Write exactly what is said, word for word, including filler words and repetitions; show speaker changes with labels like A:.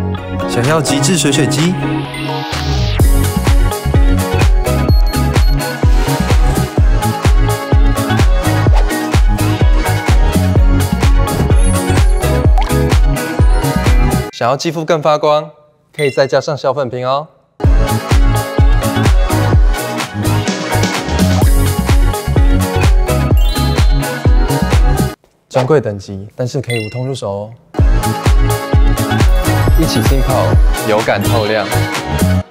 A: 想要极致水水肌？想要肌肤更发光，可以再加上小粉瓶哦。专柜等级，但是可以无痛入手哦。一起浸泡，有感透亮。